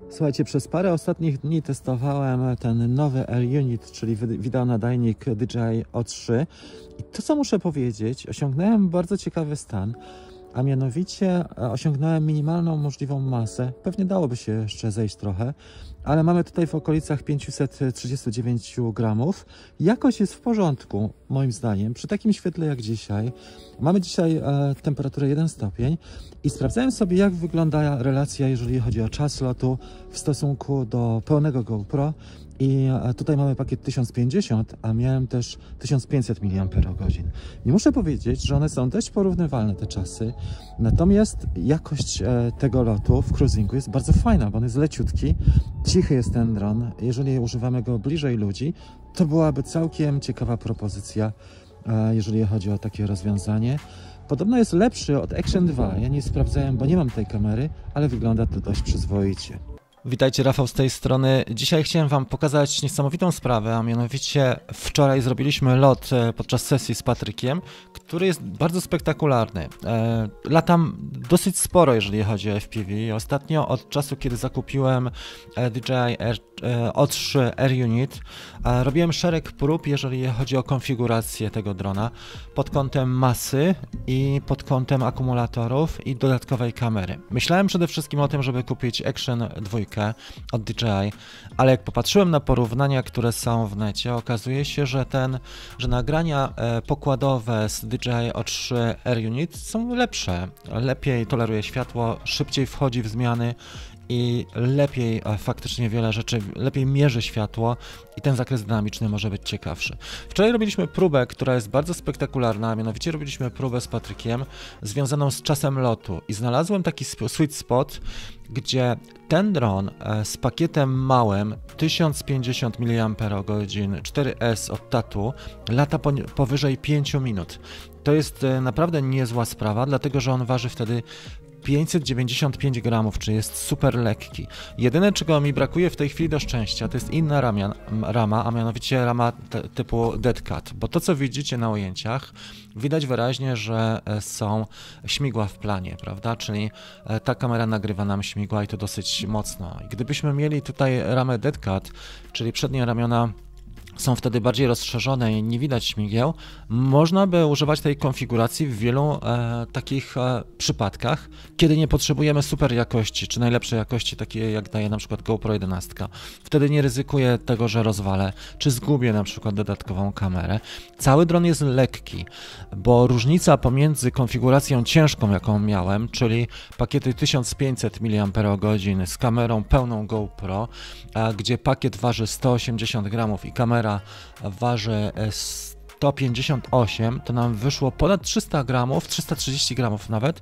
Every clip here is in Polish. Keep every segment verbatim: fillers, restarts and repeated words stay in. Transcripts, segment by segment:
Słuchajcie, przez parę ostatnich dni testowałem ten nowy Air Unit, czyli wideonadajnik D J I O trzy i to, co muszę powiedzieć, osiągnąłem bardzo ciekawy stan, a mianowicie osiągnąłem minimalną możliwą masę. Pewnie dałoby się jeszcze zejść trochę, ale mamy tutaj w okolicach pięćset trzydzieści dziewięć gramów. Jakość jest w porządku, moim zdaniem, przy takim świetle jak dzisiaj. Mamy dzisiaj e, temperaturę jeden stopień i sprawdzałem sobie, jak wygląda relacja, jeżeli chodzi o czas lotu w stosunku do pełnego GoPro. I tutaj mamy pakiet tysiąc pięćdziesiąt, a miałem też tysiąc pięćset miliamperogodzin. I muszę powiedzieć, że one są dość porównywalne, te czasy. Natomiast jakość tego lotu w cruisingu jest bardzo fajna, bo on jest leciutki, cichy jest ten dron. Jeżeli używamy go bliżej ludzi, to byłaby całkiem ciekawa propozycja, jeżeli chodzi o takie rozwiązanie. Podobno jest lepszy od Action dwa. Ja nie sprawdzałem, bo nie mam tej kamery, ale wygląda to dość przyzwoicie. Witajcie, Rafał z tej strony. Dzisiaj chciałem Wam pokazać niesamowitą sprawę, a mianowicie wczoraj zrobiliśmy lot podczas sesji z Patrykiem, który jest bardzo spektakularny. Latam dosyć sporo, jeżeli chodzi o F P V. Ostatnio od czasu, kiedy zakupiłem D J I O trzy Air Unit, robiłem szereg prób, jeżeli chodzi o konfigurację tego drona pod kątem masy i pod kątem akumulatorów i dodatkowej kamery. Myślałem przede wszystkim o tym, żeby kupić Action dwa od D J I, ale jak popatrzyłem na porównania, które są w necie, okazuje się, że ten, że nagrania pokładowe z D J I O trzy Air Unit są lepsze, lepiej toleruje światło, szybciej wchodzi w zmiany i lepiej faktycznie wiele rzeczy, lepiej mierzy światło i ten zakres dynamiczny może być ciekawszy. Wczoraj robiliśmy próbę, która jest bardzo spektakularna, a mianowicie robiliśmy próbę z Patrykiem związaną z czasem lotu i znalazłem taki sweet spot, gdzie ten dron z pakietem małym tysiąc pięćdziesiąt miliamperogodzin cztery S od Tatu lata powyżej pięciu minut. To jest naprawdę niezła sprawa, dlatego że on waży wtedy pięćset dziewięćdziesiąt pięć gramów, czyli jest super lekki. Jedyne, czego mi brakuje w tej chwili do szczęścia, to jest inna rama, rama a mianowicie rama typu Dead Cat, bo to, co widzicie na ujęciach, widać wyraźnie, że są śmigła w planie, prawda, czyli ta kamera nagrywa nam śmigła i to dosyć mocno. I gdybyśmy mieli tutaj ramę Dead Cat, czyli przednie ramiona są wtedy bardziej rozszerzone i nie widać śmigieł, można by używać tej konfiguracji w wielu e, takich e, przypadkach, kiedy nie potrzebujemy super jakości, czy najlepszej jakości, takiej jak daje na przykład GoPro jedenaście. Wtedy nie ryzykuję tego, że rozwalę, czy zgubię na przykład dodatkową kamerę. Cały dron jest lekki, bo różnica pomiędzy konfiguracją ciężką, jaką miałem, czyli pakiety tysiąc pięćset miliamperogodzin z kamerą pełną GoPro, a gdzie pakiet waży sto osiemdziesiąt gramów i kamera waży sto pięćdziesiąt osiem, to nam wyszło ponad trzysta gramów, trzysta trzydzieści gramów nawet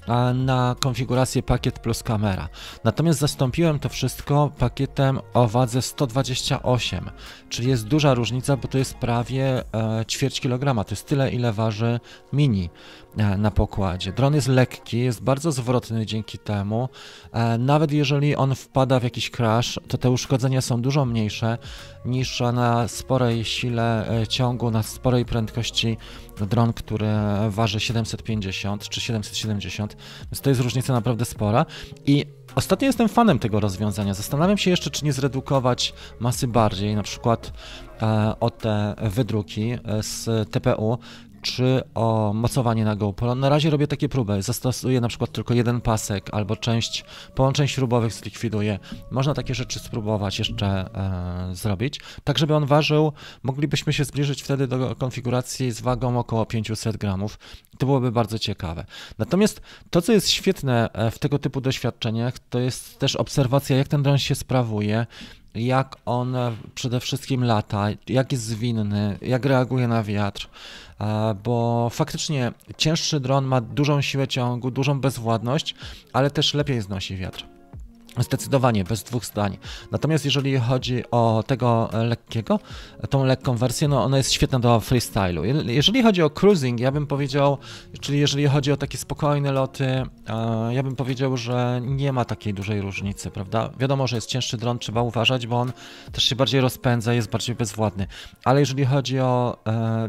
na konfigurację pakiet plus kamera. Natomiast zastąpiłem to wszystko pakietem o wadze sto dwadzieścia osiem, czyli jest duża różnica, bo to jest prawie ćwierć kilograma, to jest tyle, ile waży mini na pokładzie. Dron jest lekki, jest bardzo zwrotny dzięki temu. Nawet jeżeli on wpada w jakiś crash, to te uszkodzenia są dużo mniejsze niż na sporej sile ciągu, na sporej prędkości dron, który waży siedemset pięćdziesiąt czy siedemset siedemdziesiąt, więc to jest różnica naprawdę spora. I ostatnio jestem fanem tego rozwiązania. Zastanawiam się jeszcze, czy nie zredukować masy bardziej, na przykład e, o te wydruki z T P U, czy o mocowanie na GoPro. Na razie robię takie próby. Zastosuję na przykład tylko jeden pasek albo część połączeń śrubowych zlikwiduję. Można takie rzeczy spróbować jeszcze e, zrobić. Tak, żeby on ważył, moglibyśmy się zbliżyć wtedy do konfiguracji z wagą około pięćset gramów. To byłoby bardzo ciekawe. Natomiast to, co jest świetne w tego typu doświadczeniach, to jest też obserwacja, jak ten dron się sprawuje, jak on przede wszystkim lata, jak jest zwinny, jak reaguje na wiatr, bo faktycznie cięższy dron ma dużą siłę ciągu, dużą bezwładność, ale też lepiej znosi wiatr. Zdecydowanie, bez dwóch zdań. Natomiast jeżeli chodzi o tego lekkiego, tą lekką wersję, no ona jest świetna do freestylu. Jeżeli chodzi o cruising, ja bym powiedział, czyli jeżeli chodzi o takie spokojne loty, ja bym powiedział, że nie ma takiej dużej różnicy, prawda? Wiadomo, że jest cięższy dron, trzeba uważać, bo on też się bardziej rozpędza, jest bardziej bezwładny. Ale jeżeli chodzi o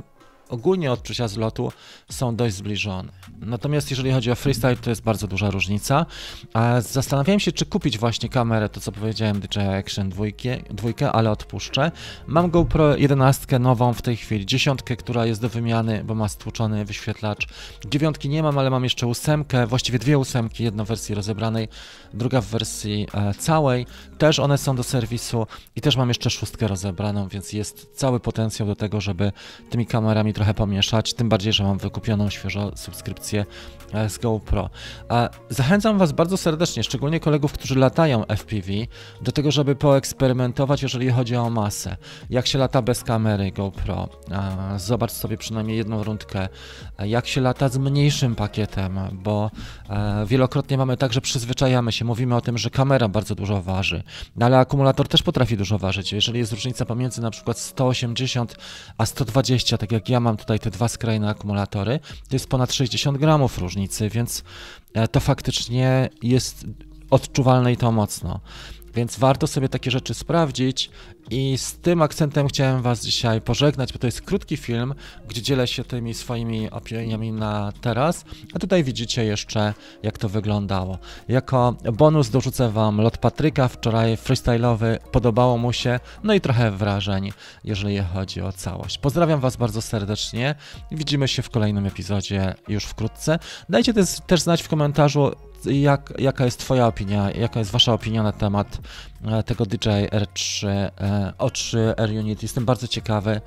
ogólnie odczucia z lotu są dość zbliżone. Natomiast jeżeli chodzi o freestyle, to jest bardzo duża różnica. Zastanawiałem się, czy kupić właśnie kamerę, to co powiedziałem, D J I Action dwa, ale odpuszczę. Mam GoPro jedenaście nową w tej chwili, dziesiątkę, która jest do wymiany, bo ma stłuczony wyświetlacz. Dziewiątki nie mam, ale mam jeszcze ósemkę, właściwie dwie ósemki, jedna w wersji rozebranej, druga w wersji e, całej. Też one są do serwisu i też mam jeszcze szóstkę rozebraną, więc jest cały potencjał do tego, żeby tymi kamerami trochę pomieszać, tym bardziej, że mam wykupioną świeżo subskrypcję z GoPro. Zachęcam Was bardzo serdecznie, szczególnie kolegów, którzy latają F P V, do tego, żeby poeksperymentować, jeżeli chodzi o masę. Jak się lata bez kamery GoPro, zobacz sobie przynajmniej jedną rundkę, jak się lata z mniejszym pakietem, bo wielokrotnie mamy tak, że przyzwyczajamy się, mówimy o tym, że kamera bardzo dużo waży, no ale akumulator też potrafi dużo ważyć. Jeżeli jest różnica pomiędzy na przykład sto osiemdziesiąt a sto dwadzieścia, tak jak ja mam tutaj te dwa skrajne akumulatory, to jest ponad sześćdziesiąt gramów różnicy, więc to faktycznie jest odczuwalne i to mocno. Więc warto sobie takie rzeczy sprawdzić i z tym akcentem chciałem Was dzisiaj pożegnać, bo to jest krótki film, gdzie dzielę się tymi swoimi opiniami na teraz, a tutaj widzicie jeszcze, jak to wyglądało. Jako bonus dorzucę Wam lot Patryka, wczoraj freestyle'owy, podobało mu się, no i trochę wrażeń, jeżeli chodzi o całość. Pozdrawiam Was bardzo serdecznie i widzimy się w kolejnym epizodzie już wkrótce. Dajcie też, też znać w komentarzu, Jak, jaka jest Twoja opinia, jaka jest Wasza opinia na temat tego D J I R trzy, O trzy R Unit. Jestem bardzo ciekawy,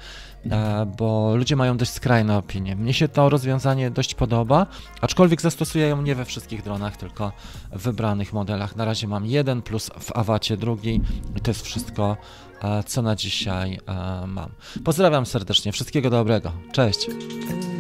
bo ludzie mają dość skrajne opinie. Mnie się to rozwiązanie dość podoba, aczkolwiek zastosuję ją nie we wszystkich dronach, tylko w wybranych modelach. Na razie mam jeden plus w Awacie drugi i to jest wszystko, co na dzisiaj mam. Pozdrawiam serdecznie, wszystkiego dobrego, cześć!